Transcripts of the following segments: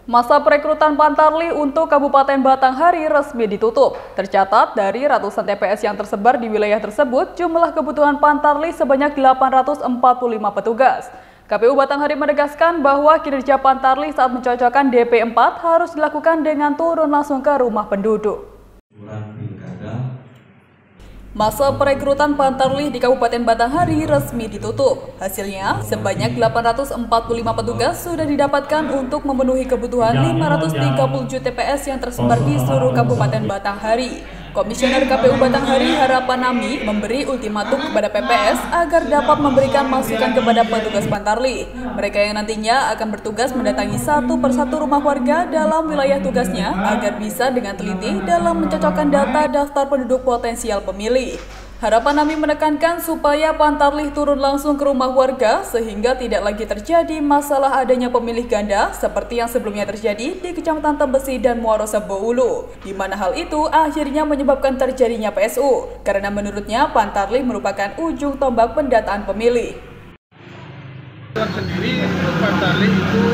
Masa perekrutan Pantarlih untuk Kabupaten Batanghari resmi ditutup. Tercatat dari ratusan TPS yang tersebar di wilayah tersebut, jumlah kebutuhan Pantarlih sebanyak 845 petugas. KPU Batanghari menegaskan bahwa kinerja Pantarlih saat mencocokkan DP 4 harus dilakukan dengan turun langsung ke rumah penduduk. Masa perekrutan Pantarlih di Kabupaten Batanghari resmi ditutup. Hasilnya, sebanyak 845 petugas sudah didapatkan untuk memenuhi kebutuhan 537 TPS yang tersebar di seluruh Kabupaten Batanghari. Komisioner KPU Batanghari Harapanami memberi ultimatum kepada PPS agar dapat memberikan masukan kepada petugas Pantarlih. Mereka yang nantinya akan bertugas mendatangi satu persatu rumah warga dalam wilayah tugasnya agar bisa dengan teliti dalam mencocokkan data daftar penduduk potensial pemilih. Harapanami menekankan supaya Pantarlih turun langsung ke rumah warga sehingga tidak lagi terjadi masalah adanya pemilih ganda seperti yang sebelumnya terjadi di Kecamatan Tembesi dan Muaro Sebo Ulu, di mana hal itu akhirnya menyebabkan terjadinya PSU karena menurutnya Pantarlih merupakan ujung tombak pendataan pemilih. Sendiri Pantarlih itu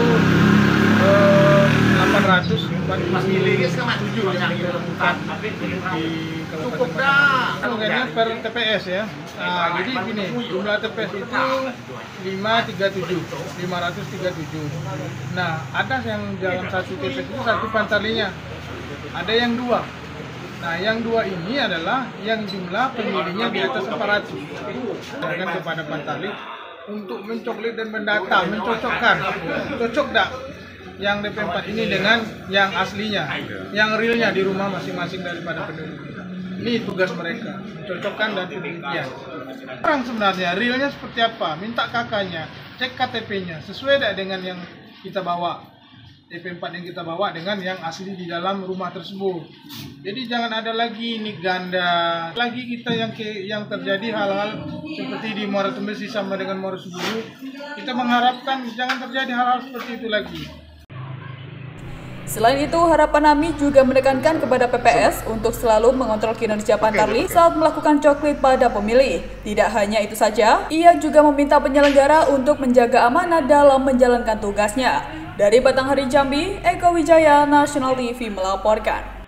847 yang dilakukan di Kabupaten Batanghari. Per TPS ya. Nah, jadi gini, jumlah TPS itu 537. Nah, ada yang dalam satu TPS itu satu Pantarlihnya. Ada yang dua. Nah, yang dua ini adalah yang jumlah pemilihnya di atas 400. Dengan kepada Pantarlih untuk mencoklit dan mendata, mencocokkan. Cocok tak yang DP 4 ini dengan yang aslinya, yang realnya di rumah masing-masing daripada penduduk. Ini tugas mereka, mencocokkan dan penelitian. Orang sebenarnya realnya seperti apa, minta kakaknya, cek KTP-nya, sesuai tidak dengan yang kita bawa, DP 4 yang kita bawa dengan yang asli di dalam rumah tersebut. Jadi jangan ada lagi ini ganda, lagi kita yang terjadi hal-hal seperti di Muaro Tembesi sama dengan Muaro Sebo Ulu. Kita mengharapkan jangan terjadi hal-hal seperti itu lagi. Selain itu, Harapanami juga menekankan kepada PPS untuk selalu mengontrol kinerja Pantarlih saat melakukan coklit pada pemilih. Tidak hanya itu saja, ia juga meminta penyelenggara untuk menjaga amanah dalam menjalankan tugasnya. Dari Batanghari Jambi, Eko Wijaya, National TV melaporkan.